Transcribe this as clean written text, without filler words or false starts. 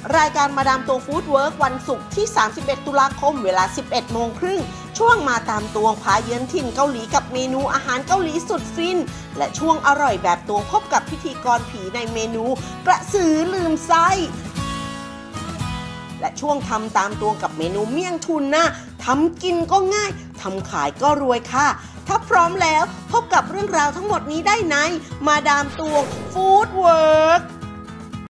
รายการมาดามตวงฟู้ดเวิร์กวันศุกร์ที่ 31 ตุลาคมเวลา 11 โมงครึ่งช่วงมาตามตวงพาเยือนถิ่นเกาหลีกับเมนูอาหารเกาหลีสุดฟินและช่วงอร่อยแบบตวงพบกับพิธีกรผีในเมนูกระสือลืมไส้และช่วงทำตามตวงกับเมนูเมี่ยงทูน่าทำกินก็ง่ายทำขายก็รวยค่ะถ้าพร้อมแล้วพบกับเรื่องราวทั้งหมดนี้ได้ในมาดามตวงฟู้ดเวิร์ก